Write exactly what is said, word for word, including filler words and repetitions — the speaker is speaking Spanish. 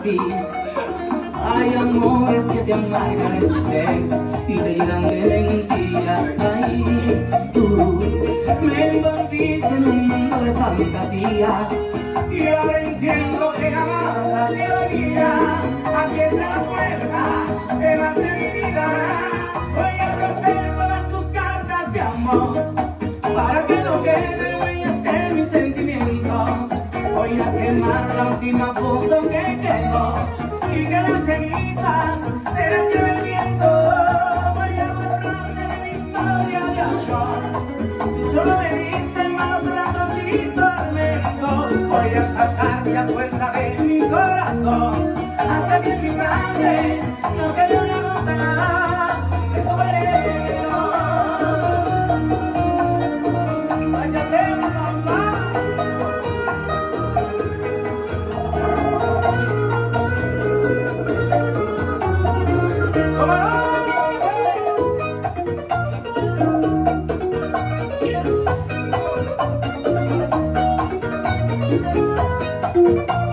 feliz. Hay amores que te amargan el estrés y te llenan de mentiras. Ay, tú me envolviste en un mundo de fantasías y ahora entiendo que jamás ha sido mía. Aquí está la puerta delante de mi vida. Voy a romper todas tus cartas de amor para que no quede huellas de mis sentimientos. Voy a quemar la última foto que quedó y que las cenizas se las lleve el viento. Voy a borrarte de mi historia de amor. Tú solo me diste malos ratos y tormento. Voy a sacarte a fuerza de mi corazón hasta que en mi sangre no quede una gota de tu veneno. Váyate, mamá. Thank you.